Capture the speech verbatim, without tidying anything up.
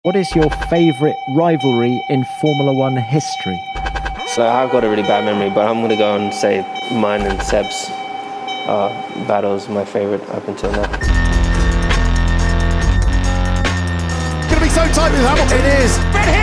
What is your favourite rivalry in Formula One history? So I've got a really bad memory, but I'm going to go and say mine and Seb's uh, battle is my favourite up until now. It's going to be so tight with Hamilton. It is. But